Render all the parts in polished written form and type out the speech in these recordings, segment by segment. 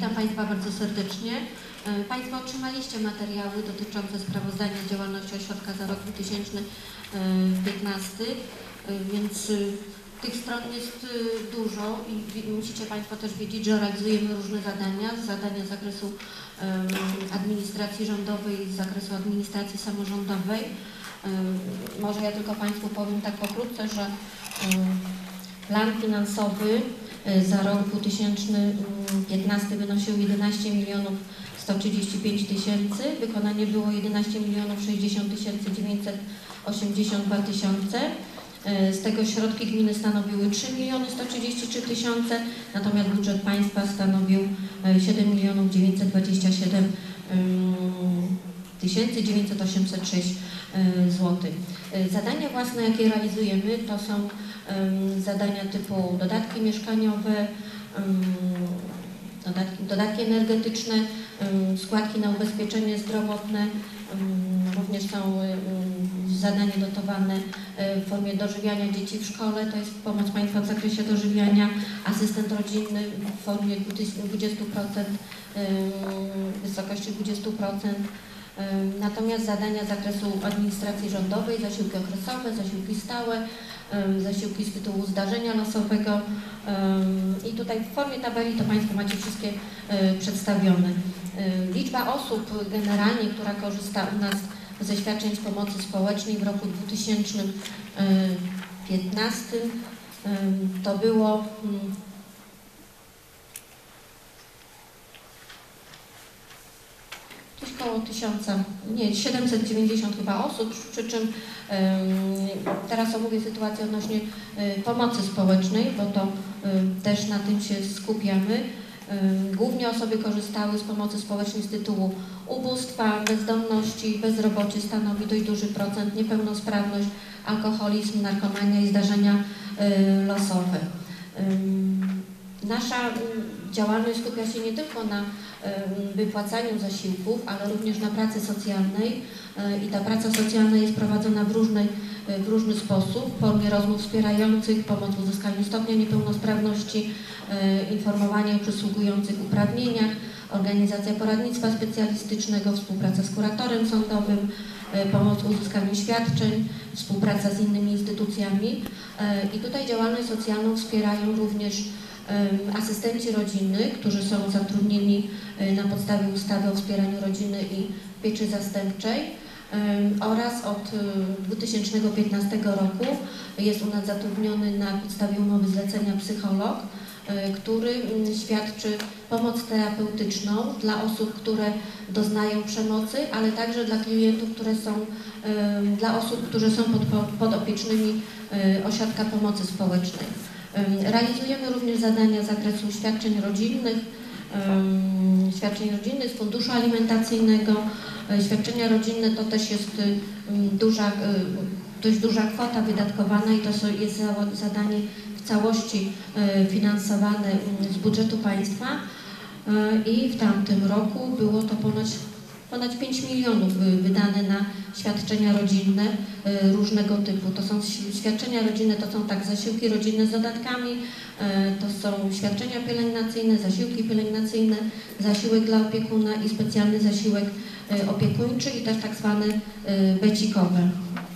Witam Państwa bardzo serdecznie. Państwo otrzymaliście materiały dotyczące sprawozdania z działalności ośrodka za rok 2015, więc tych stron jest dużo i musicie Państwo też wiedzieć, że realizujemy różne zadania z zakresu administracji rządowej, z zakresu administracji samorządowej. Może ja tylko Państwu powiem tak pokrótce, że plan finansowy za rok 2015 wynosił 11 135 tysięcy, wykonanie było 11 60 982 tysiące. Z tego środki gminy stanowiły 3 133 tysiące, natomiast budżet państwa stanowił 7 927 986 zł. Zadania własne, jakie realizujemy, to są zadania typu dodatki mieszkaniowe, dodatki energetyczne, składki na ubezpieczenie zdrowotne, również są zadania dotowane w formie dożywiania dzieci w szkole, to jest pomoc państwa w zakresie dożywiania, asystent rodzinny w formie 20%, wysokości 20%. Natomiast zadania z zakresu administracji rządowej, zasiłki okresowe, zasiłki stałe, zasiłki z tytułu zdarzenia losowego i tutaj w formie tabeli to Państwo macie wszystkie przedstawione. Liczba osób generalnie, która korzysta u nas ze świadczeń z pomocy społecznej w roku 2015 to było około 790 chyba osób, przy czym teraz omówię sytuację odnośnie pomocy społecznej, bo to też na tym się skupiamy. Głównie osoby korzystały z pomocy społecznej z tytułu ubóstwa, bezdomności, bezrobocie stanowi dość duży procent, niepełnosprawność, alkoholizm, narkomania i zdarzenia losowe. Nasza działalność skupia się nie tylko na wypłacaniu zasiłków, ale również na pracy socjalnej i ta praca socjalna jest prowadzona w różny sposób, w formie rozmów wspierających, pomoc w uzyskaniu stopnia niepełnosprawności, informowanie o przysługujących uprawnieniach, organizacja poradnictwa specjalistycznego, współpraca z kuratorem sądowym, pomoc w uzyskaniu świadczeń, współpraca z innymi instytucjami i tutaj działalność socjalną wspierają również asystenci rodziny, którzy są zatrudnieni na podstawie ustawy o wspieraniu rodziny i pieczy zastępczej oraz od 2015 roku jest u nas zatrudniony na podstawie umowy zlecenia psycholog, który świadczy pomoc terapeutyczną dla osób, które doznają przemocy, ale także dla klientów, dla osób, które są podopiecznymi ośrodka pomocy społecznej. Realizujemy również zadania z zakresu świadczeń rodzinnych z funduszu alimentacyjnego. Świadczenia rodzinne to też jest dość duża kwota wydatkowana i to jest zadanie w całości finansowane z budżetu państwa i w tamtym roku było to ponad 5 milionów wydane na świadczenia rodzinne różnego typu. To są świadczenia rodzinne, to są tak zasiłki rodzinne z dodatkami, to są świadczenia pielęgnacyjne, zasiłki pielęgnacyjne, zasiłek dla opiekuna i specjalny zasiłek opiekuńczy i też tak zwane becikowe.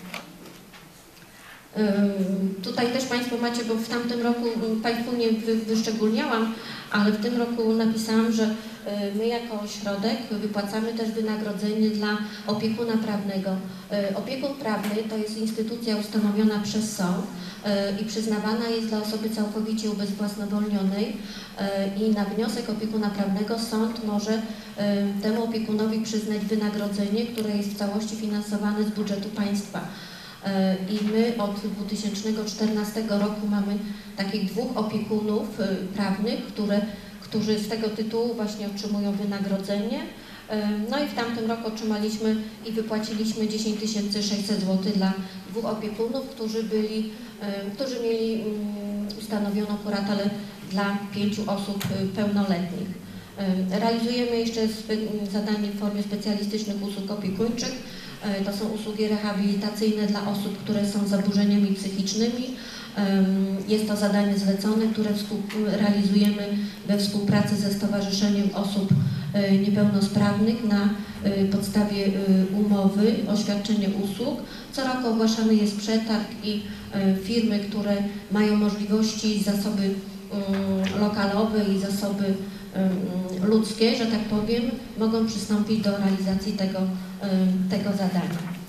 Tutaj też Państwo macie, bo w tamtym roku Państwu nie wyszczególniałam, ale w tym roku napisałam, że my jako ośrodek wypłacamy też wynagrodzenie dla opiekuna prawnego. Opiekun prawny to jest instytucja ustanowiona przez sąd i przyznawana jest dla osoby całkowicie ubezwłasnowolnionej i na wniosek opiekuna prawnego sąd może temu opiekunowi przyznać wynagrodzenie, które jest w całości finansowane z budżetu państwa. I my od 2014 roku mamy takich 2 opiekunów prawnych, którzy z tego tytułu właśnie otrzymują wynagrodzenie. No i w tamtym roku otrzymaliśmy i wypłaciliśmy 10 600 zł dla 2 opiekunów, którzy mieli ustanowioną kuratele dla 5 osób pełnoletnich. Realizujemy jeszcze zadanie w formie specjalistycznych usług opiekuńczych. To są usługi rehabilitacyjne dla osób, które są z zaburzeniami psychicznymi Jest to zadanie zlecone, które realizujemy we współpracy ze Stowarzyszeniem Osób Niepełnosprawnych na podstawie umowy o świadczenie usług. Co roku ogłaszany jest przetarg i firmy, które mają możliwości, zasoby lokalowe i zasoby ludzkie, że tak powiem, mogą przystąpić do realizacji tego zadania.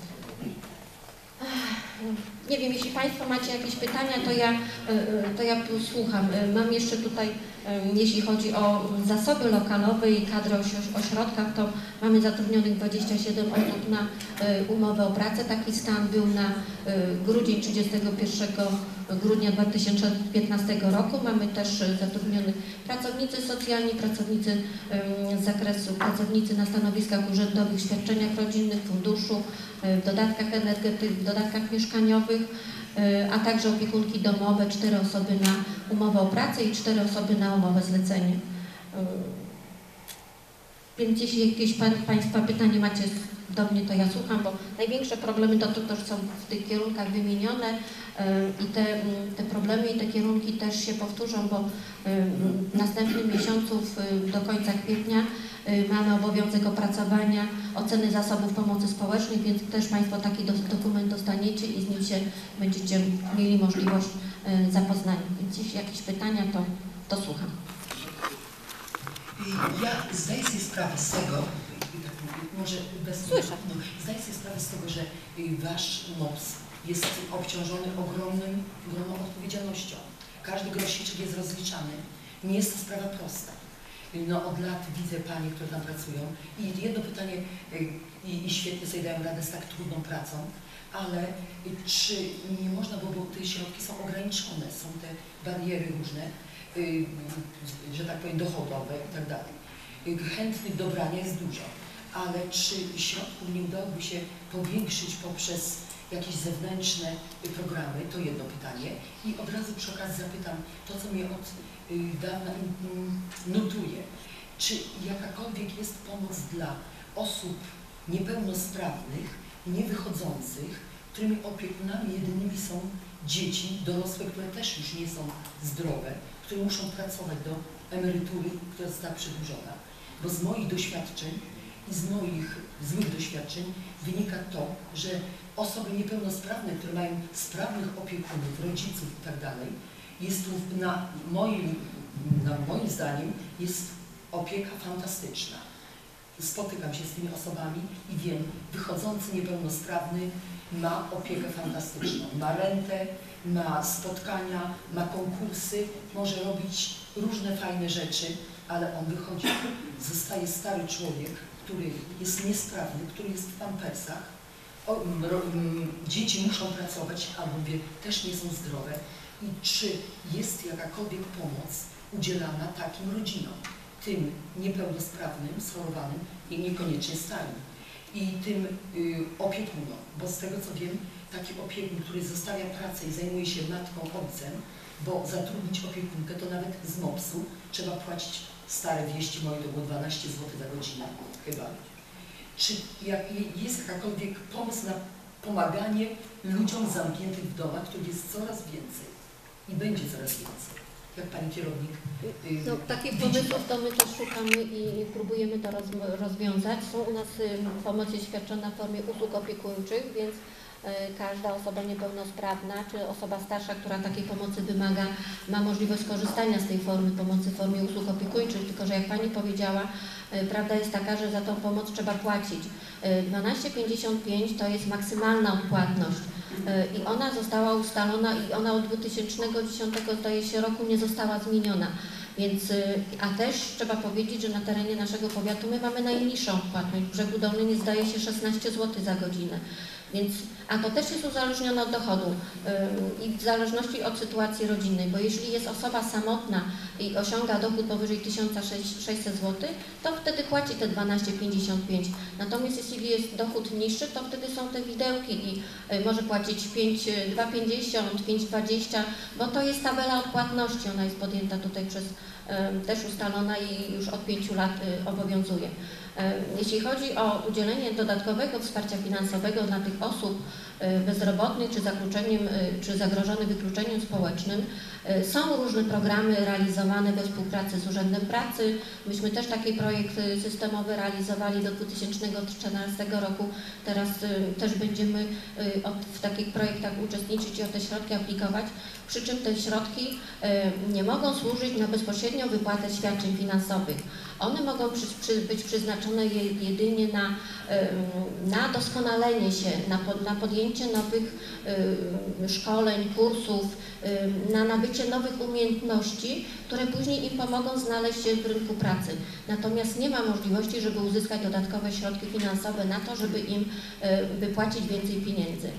Nie wiem, jeśli Państwo macie jakieś pytania, to ja słucham. Mam jeszcze tutaj, jeśli chodzi o zasoby lokalowe i kadrę o ośrodkach, to mamy zatrudnionych 27 osób na umowę o pracę. Taki stan był na grudzień 31 grudnia 2015 roku. Mamy też zatrudnionych pracownicy socjalni, pracownicy z zakresu, pracownicy na stanowiskach urzędowych, świadczeniach rodzinnych, funduszu, w dodatkach energetycznych, w dodatkach mieszkaniowych, a także opiekunki domowe, 4 osoby na umowę o pracę i 4 osoby na umowę zlecenie. Więc jeśli jakieś Państwa pytanie macie do mnie, to ja słucham, bo największe problemy to są w tych kierunkach wymienione i te problemy i te kierunki też się powtórzą, bo w następnym miesiącu, do końca kwietnia, mamy obowiązek opracowania oceny zasobów pomocy społecznej, więc też Państwo taki dokument dostaniecie i z nim się będziecie mieli możliwość zapoznania. Więc jeśli jakieś pytania, to słucham. Ja zdaję sobie sprawę z tego, może bez Słyszę. zdaję sobie sprawę z tego, że Wasz MOPS jest obciążony ogromną odpowiedzialnością. Każdy grosiczek jest rozliczany. Nie jest to sprawa prosta. No, od lat widzę Panie, które tam pracują i jedno pytanie, i świetnie sobie dają radę z tak trudną pracą, ale czy nie można, bo te środki są ograniczone, są te bariery różne, że tak powiem dochodowe i tak dalej. Chętnych do brania jest dużo, ale czy środków nie udałoby się powiększyć poprzez jakieś zewnętrzne programy? To jedno pytanie. I od razu przy okazji zapytam to, co mnie od dawna nutuje. Czy jakakolwiek jest pomoc dla osób niepełnosprawnych, niewychodzących, którymi opiekunami jedynymi są dzieci, dorosłe, które też już nie są zdrowe, które muszą pracować do emerytury, która została przedłużona? Bo z moich doświadczeń i z moich złych doświadczeń wynika to, że osoby niepełnosprawne, które mają sprawnych opiekunów, rodziców i tak dalej, jest tu moim zdaniem jest opieka fantastyczna. Spotykam się z tymi osobami i wiem, wychodzący niepełnosprawny ma opiekę fantastyczną, ma rentę, ma spotkania, ma konkursy, może robić różne fajne rzeczy, ale on wychodzi, zostaje stary człowiek, który jest niesprawny, który jest w pampersach. Dzieci muszą pracować, albo też nie są zdrowe. I czy jest jakakolwiek pomoc udzielana takim rodzinom, tym niepełnosprawnym, schorowanym i niekoniecznie starym, i tym opiekunom? Bo z tego co wiem, taki opiekun, który zostawia pracę i zajmuje się matką, ojcem, bo zatrudnić opiekunkę to nawet z MOPS-u trzeba płacić, stare wieści moje to było 12 zł za godzinę chyba. Czy jest jakakolwiek pomysł na pomaganie ludziom zamkniętych w domach, których jest coraz więcej i będzie coraz więcej? Jak Pani kierownik No, takich pomysłów to my też szukamy i próbujemy to rozwiązać. Są u nas pomocy świadczone w formie usług opiekuńczych, więc każda osoba niepełnosprawna czy osoba starsza, która takiej pomocy wymaga, ma możliwość skorzystania z tej formy pomocy w formie usług opiekuńczych, tylko że jak Pani powiedziała, prawda jest taka, że za tą pomoc trzeba płacić. 12,55 to jest maksymalna odpłatność i ona została ustalona i ona od 2010 zdaje się roku nie została zmieniona. Więc, a też trzeba powiedzieć, że na terenie naszego powiatu my mamy najniższą odpłatność. W Brzegu Dolnym jest, zdaje się, 16 zł za godzinę. Więc, a to też jest uzależnione od dochodu i w zależności od sytuacji rodzinnej, bo jeśli jest osoba samotna i osiąga dochód powyżej 1600 zł, to wtedy płaci te 12,55. Natomiast jeśli jest dochód niższy, to wtedy są te widełki i może płacić 2,50, 5,20, bo to jest tabela odpłatności, ona jest podjęta tutaj przez też ustalona i już od 5 lat obowiązuje. Jeśli chodzi o udzielenie dodatkowego wsparcia finansowego dla tych osób bezrobotnych czy zagrożonych wykluczeniem społecznym, są różne programy realizowane we współpracy z Urzędem Pracy. Myśmy też taki projekt systemowy realizowali do 2014 roku. Teraz też będziemy w takich projektach uczestniczyć i o te środki aplikować, przy czym te środki nie mogą służyć na bezpośrednią wypłatę świadczeń finansowych. One mogą być przeznaczone jedynie na doskonalenie się, na podjęcie nowych szkoleń, kursów, na nabycie nowych umiejętności, które później im pomogą znaleźć się w rynku pracy. Natomiast nie ma możliwości, żeby uzyskać dodatkowe środki finansowe na to, żeby im wypłacić więcej pieniędzy.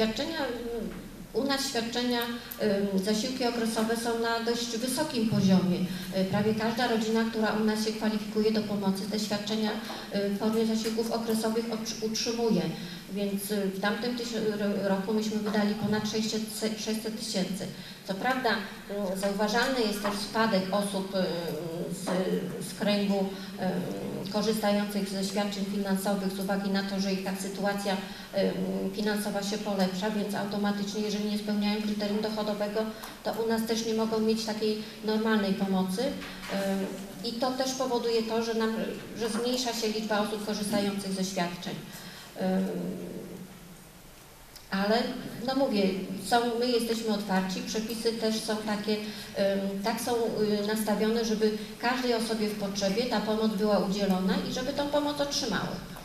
U nas świadczenia, zasiłki okresowe są na dość wysokim poziomie. Prawie każda rodzina, która u nas się kwalifikuje do pomocy, te świadczenia w formie zasiłków okresowych utrzymuje. Więc w tamtym roku myśmy wydali ponad 600 tysięcy. Co prawda zauważalny jest też spadek osób z kręgu korzystających ze świadczeń finansowych z uwagi na to, że ich tak sytuacja finansowa się polepsza, więc automatycznie, jeżeli nie spełniają kryterium dochodowego, to u nas też nie mogą mieć takiej normalnej pomocy. I to też powoduje to, że zmniejsza się liczba osób korzystających ze świadczeń. Ale no mówię, my jesteśmy otwarci, przepisy też są takie, tak są nastawione, żeby każdej osobie w potrzebie ta pomoc była udzielona i żeby tą pomoc otrzymały.